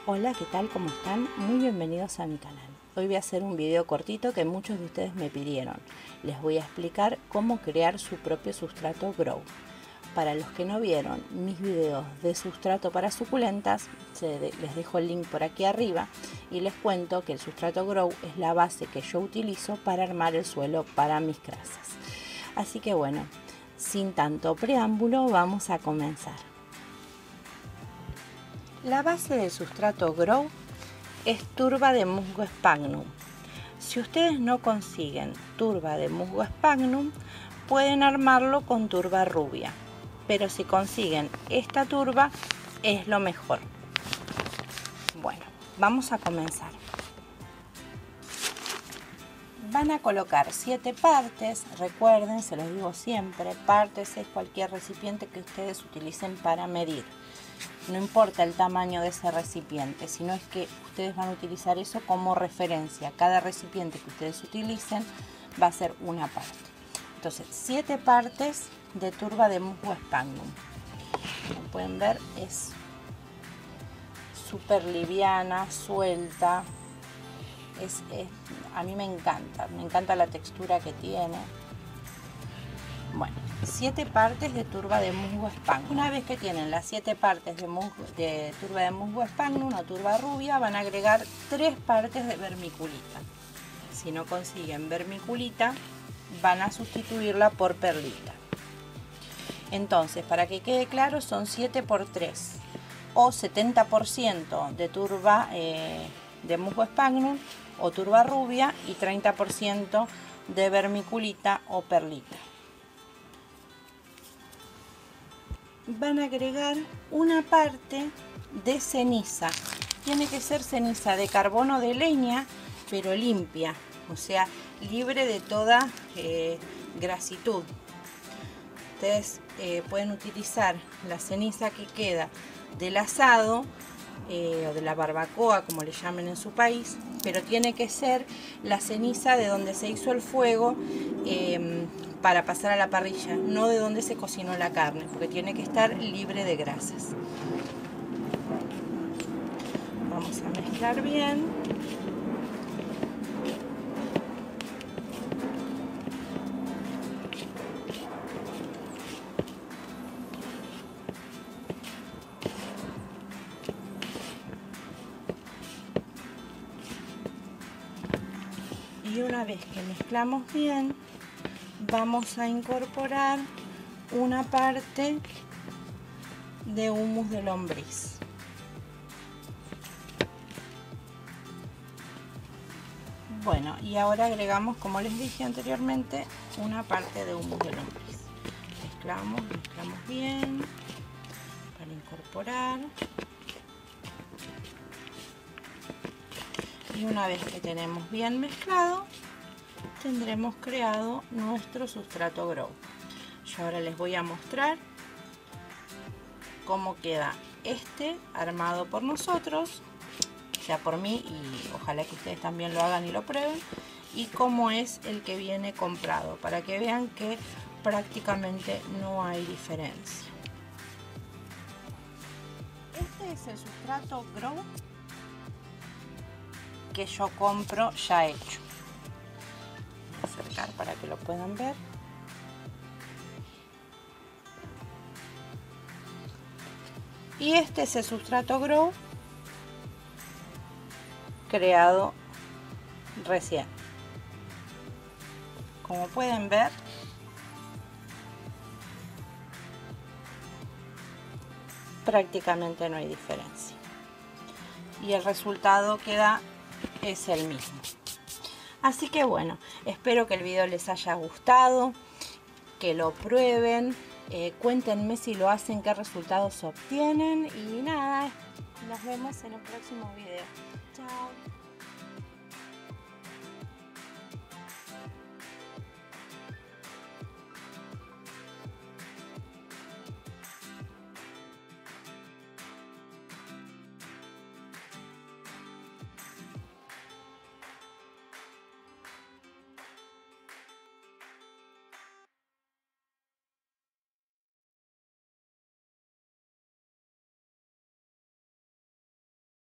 Hola, ¿qué tal? ¿Cómo están? Muy bienvenidos a mi canal. Hoy voy a hacer un video cortito que muchos de ustedes me pidieron. Les voy a explicar cómo crear su propio sustrato Grow. Para los que no vieron mis videos de sustrato para suculentas, les dejo el link por aquí arriba y les cuento que el sustrato Grow es la base que yo utilizo para armar el suelo para mis crasas. Así que bueno, sin tanto preámbulo, vamos a comenzar. La base del sustrato Grow es turba de musgo sphagnum. Si ustedes no consiguen turba de musgo sphagnum, pueden armarlo con turba rubia, pero si consiguen esta turba es lo mejor. Bueno, vamos a comenzar. Van a colocar 7 partes, recuerden, se los digo siempre, partes es cualquier recipiente que ustedes utilicen para medir. No importa el tamaño de ese recipiente, sino es que ustedes van a utilizar eso como referencia. Cada recipiente que ustedes utilicen va a ser una parte. Entonces, 7 partes de turba de musgo sphagnum. Como pueden ver, es súper liviana, suelta. A mí me encanta la textura que tiene. Bueno, 7 partes de turba de musgo sphagnum. Una vez que tienen las 7 partes de turba de musgo sphagnum o turba rubia, van a agregar 3 partes de vermiculita. Si no consiguen vermiculita, van a sustituirla por perlita. Entonces, para que quede claro, son 7 por 3 o 70% de turba de musgo sphagnum o turba rubia y 30% de vermiculita o perlita. Van a agregar una parte de ceniza. Tiene que ser ceniza de carbono de leña, pero limpia, o sea, libre de toda grasitud. Ustedes pueden utilizar la ceniza que queda del asado o de la barbacoa, como le llamen en su país, pero tiene que ser la ceniza de donde se hizo el fuego para pasar a la parrilla, no de donde se cocinó la carne, porque tiene que estar libre de grasas. Vamos a mezclar bien. Y una vez que mezclamos bien, vamos a incorporar una parte de humus de lombriz. Bueno, y ahora agregamos, como les dije anteriormente, una parte de humus de lombriz. Mezclamos bien para incorporar. Y una vez que tenemos bien mezclado, tendremos creado nuestro sustrato Grow. Yo ahora les voy a mostrar cómo queda este armado por nosotros, ya por mí, y ojalá que ustedes también lo hagan y lo prueben, y cómo es el que viene comprado, para que vean que prácticamente no hay diferencia. Este es el sustrato Grow que yo compro ya hecho. Voy a acercar para que lo puedan ver. Y este es el sustrato Grow creado recién. Como pueden ver, prácticamente no hay diferencia. Y el resultado que da es el mismo. Así que bueno, espero que el video les haya gustado, que lo prueben, cuéntenme si lo hacen, qué resultados obtienen y nada, nos vemos en el próximo video. Chao.